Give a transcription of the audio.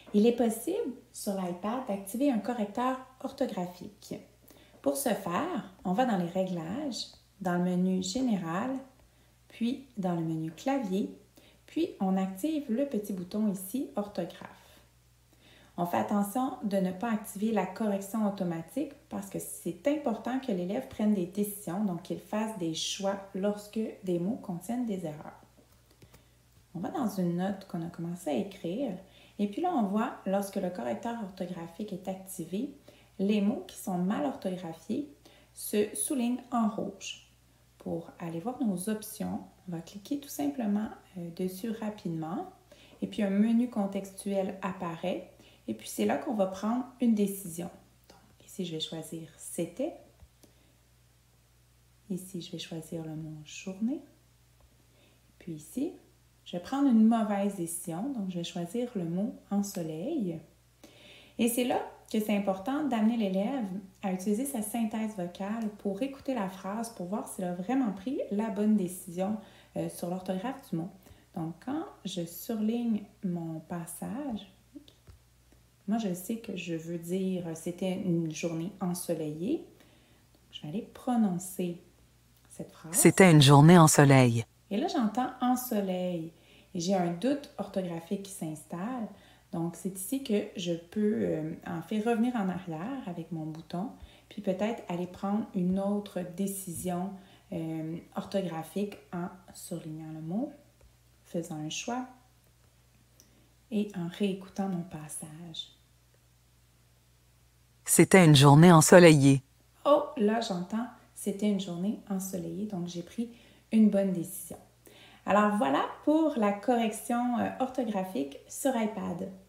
Il est possible sur l'iPad d'activer un correcteur orthographique. Pour ce faire, on va dans les réglages, dans le menu Général, puis dans le menu Clavier, puis on active le petit bouton ici Orthographe. On fait attention de ne pas activer la correction automatique parce que c'est important que l'élève prenne des décisions, donc qu'il fasse des choix lorsque des mots contiennent des erreurs. On va dans une note qu'on a commencé à écrire et puis là on voit lorsque le correcteur orthographique est activé, les mots qui sont mal orthographiés se soulignent en rouge. Pour aller voir nos options, on va cliquer tout simplement dessus rapidement et puis un menu contextuel apparaît et puis c'est là qu'on va prendre une décision. Donc ici je vais choisir « c'était ». Ici je vais choisir le mot « journée ». Puis ici, je vais prendre une mauvaise décision, donc je vais choisir le mot « ensoleil ». Et c'est là que c'est important d'amener l'élève à utiliser sa synthèse vocale pour écouter la phrase, pour voir s'il a vraiment pris la bonne décision sur l'orthographe du mot. Donc, quand je surligne mon passage, moi je sais que je veux dire « c'était une journée ensoleillée ». Donc, je vais aller prononcer cette phrase. C'était une journée ensoleillée. Et là, j'entends « ensoleil » et j'ai un doute orthographique qui s'installe. Donc, c'est ici que je peux en fait revenir en arrière avec mon bouton, puis peut-être aller prendre une autre décision orthographique en surlignant le mot, faisant un choix et en réécoutant mon passage. C'était une journée ensoleillée. Oh, là, j'entends « c'était une journée ensoleillée », donc j'ai pris une bonne décision. Alors voilà pour la correction orthographique sur iPad.